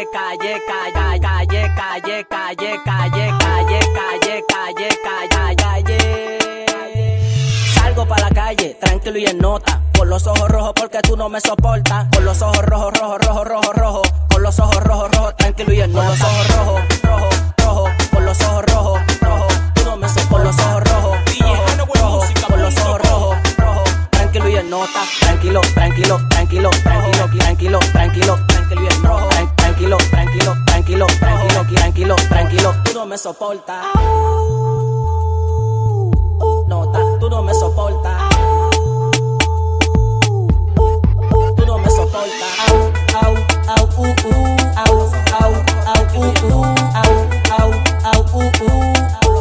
calle, calle, calle, calle, calle, calle, calle, calle, calle, calle, calle, calle. Salgo pa' la calle, tranquilo y en nota, con los ojos rojos porque tú no me soportas, con los ojos rojos, rojos, rojos, rojos, rojos, con los ojos rojos, rojos, tranquilo y en nota, con los ojos rojos, rojos, rojos, con los ojos rojos, rojos, tú no me soportas, con los ojos rojos, rojos, con los ojos rojos, rojos, tranquilo y en nota, tranquilo, tranquilo, tranquilo, tranquilo, tranquilo, tranquilo, tranquilo y en rojo, tranquilo, tranquilo, tranquilo, tranquilo, tranquilo, tranquilo, tú no me soportas, nota, tú no me soportas, tú no me soportas, au, au, au, au, au, au, au, au, au.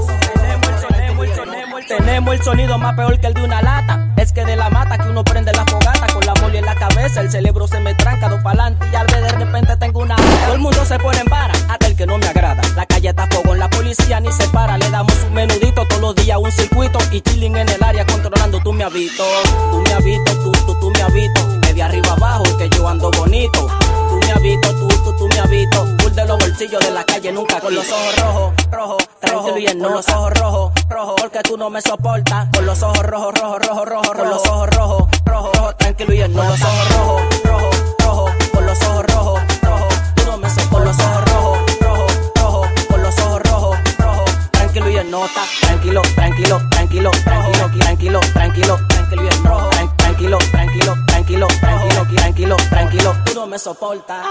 Tenemos el sonido más peor que el de una lata. Es que de la mata que uno prende la fogata. Con la mole en la cabeza, el cerebro se me tranca dos pa'lante y al ver de repente tengo una gata. Todo el mundo se pone en vara, hasta el que no me agrada. La calle está fogón, la policía ni se para. Le damos un menudito todos los días, un circuito y chilling en el área controlando. Tú me has visto, tú me has visto, tú me has visto. De arriba abajo que yo ando bonito. Tú me has visto, tú me has visto. Full de los bolsillos de la calle nunca quito. Con los ojos rojos, rojos, tranquilo y en nota. Con los ojos rojos, rojos, porque tú no me soportas. Con los ojos rojos, rojos, rojos, rojos, con los ojos rojos, rojos, rojos, tranquilo y en nota. Con los ojos rojos, rojos, rojos, con los ojos rojos, rojos, tú no me soportas. Con los ojos rojos, rojos, rojos, con los ojos rojos, rojos, tranquilo y en nota. Tranquilo, tranquilo, tranquilo, tranquilo, tranquilo, tranquilo, tranquilo y en rojo. Tranquilo, tranquilo, tranquilo, tranquilo, tranquilo, tranquilo, tú no me soportas.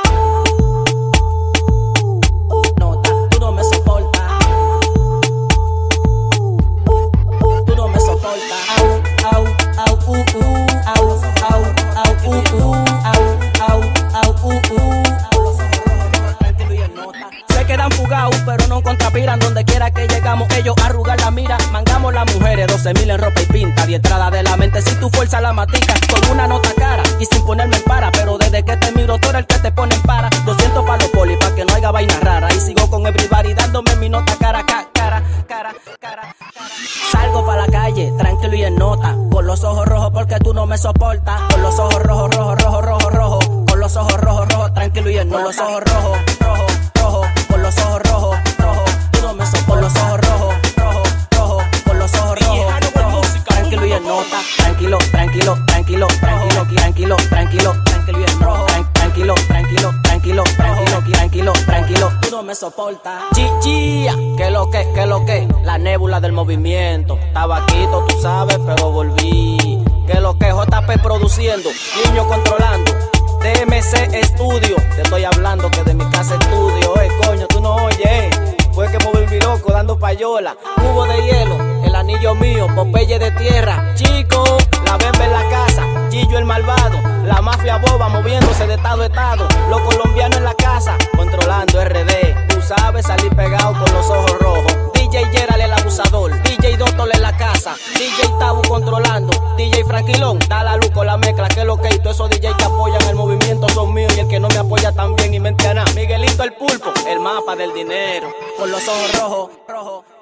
Nota, tú no me soportas. Tú no me soportas. Au, au, au, au, au, au, au, au, au. Se quedan fugados, pero no contrapiran. Donde quiera que llegamos, ellos arrugan la mira. Mangamos las mujeres, 12,000 en ropa y pinta. Diestrada de la mente, si tu fuerza la matica. Con una nota cara y sin ponerme en para. Pero desde que te miro, tú eres el que te pone en para. 200 pa' los poli, pa' que no haya vaina rara. Y sigo con everybody dándome mi nota cara, cara, cara, cara. Salgo pa' la calle, tranquilo y en nota. Con los ojos rojos porque tú no me soportas. Con los ojos rojos, rojos, rojos, rojos, rojos. Con los ojos rojos, rojos, tranquilo y en nota. Con los ojos rojos, rojos, rojos. Con los ojos rojos, rojos, tú no me soportas. Con los ojos rojos, rojos, rojos, con los ojos rojos, rojos, tranquilo y en nota. Tranquilo, tranquilo, tranquilo, tranquilo, tranquilo, tranquilo, tranquilo y en rojo. Tranquilo, tranquilo, tranquilo, tranquilo, tranquilo, tranquilo, tú no me soportas. Chichilla, que lo que, la nébula del movimiento. Tabaquito, tú sabes, pero volví. Que lo que, JP produciendo, niño controlando. DMC Studio, te estoy hablando que de mi casa estudio, coño, tú no oyes, fue que me volví loco dando payola, cubo de hielo, el anillo mío, Popeye de tierra, chico, la bemba en la casa, Gillo el malvado, la mafia boba moviéndose de estado a estado, los colombianos en la casa, controlando RD, tú sabes salir pegado con los ojos rojos, DJ Gerald el abusador, DJ Dotol en la casa, DJ Tabu controlando, DJ Franquilón, da la luz con la mezcla, que lo que y todos esos DJ que apoyan el movimiento son míos y el que no me apoya también y mente a nada. Miguelito el pulpo, el mapa del dinero, con los ojos rojos, rojos.